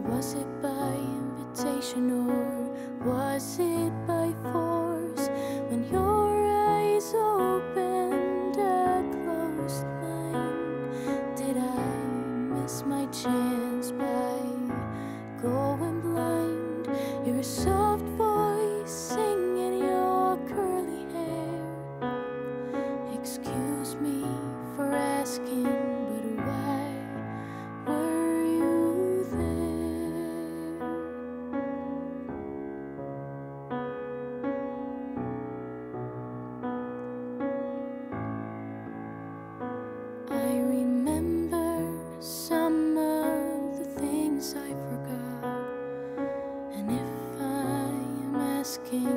Was it by invitation or was it by force? When your eyes opened, I closed mine. Did I miss my chance by going blind? Your soft voice singing your curly hair. Excuse me for asking, but why were you there? I remember some of the things I forgot, and if I am asking,